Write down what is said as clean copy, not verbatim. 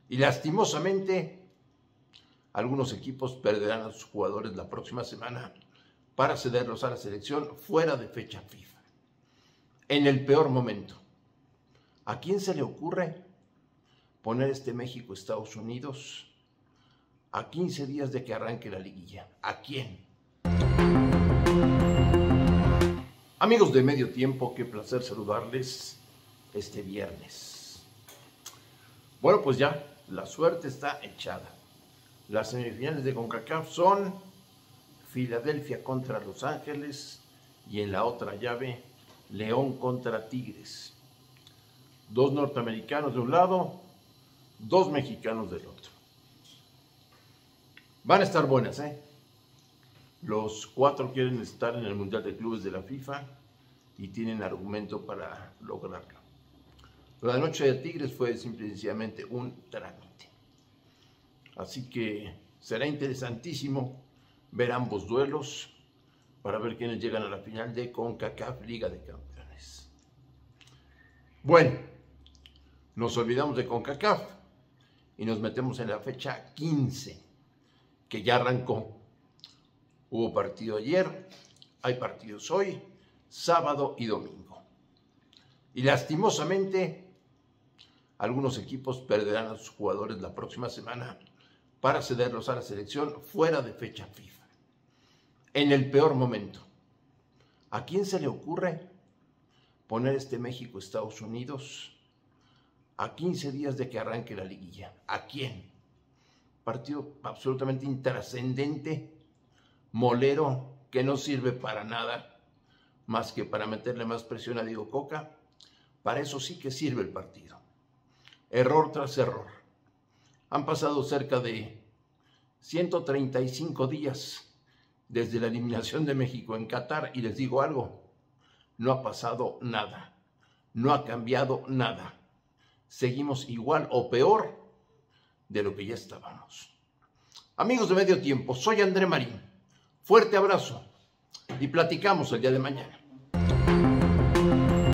Y lastimosamente, algunos equipos perderán a sus jugadores la próxima semana para cederlos a la selección fuera de fecha FIFA. En el peor momento, ¿a quién se le ocurre poner México-Estados Unidos a 15 días de que arranque la liguilla? ¿A quién? Amigos de Medio Tiempo, qué placer saludarles este viernes. Bueno, pues ya, la suerte está echada. Las semifinales de CONCACAF son Filadelfia contra Los Ángeles y en la otra llave, León contra Tigres. 2 norteamericanos de un lado, 2 mexicanos del otro. Van a estar buenas, ¿eh? Los 4 quieren estar en el Mundial de Clubes de la FIFA y tienen argumento para lograrlo. La noche de Tigres fue simple y sencillamente un trámite. Así que será interesantísimo ver ambos duelos para ver quiénes llegan a la final de CONCACAF Liga de Campeones. Bueno, nos olvidamos de CONCACAF y nos metemos en la fecha 15, que ya arrancó. Hubo partido ayer, hay partidos hoy, sábado y domingo. Y lastimosamente, algunos equipos perderán a sus jugadores la próxima semana para cederlos a la selección fuera de fecha FIFA. En el peor momento, ¿a quién se le ocurre poner México-Estados Unidos a 15 días de que arranque la liguilla? ¿A quién? Partido absolutamente intrascendente, molero, que no sirve para nada más que para meterle más presión a Diego Coca. Para eso sí que sirve el partido. Error tras error. Han pasado cerca de 135 días desde la eliminación de México en Qatar y les digo algo, no ha pasado nada, no ha cambiado nada. Seguimos igual o peor de lo que ya estábamos. Amigos de Medio Tiempo, soy André Marín. Fuerte abrazo y platicamos el día de mañana.